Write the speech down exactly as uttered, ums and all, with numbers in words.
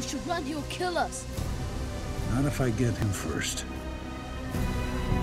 we should run, he'll kill us. Not if I get him first.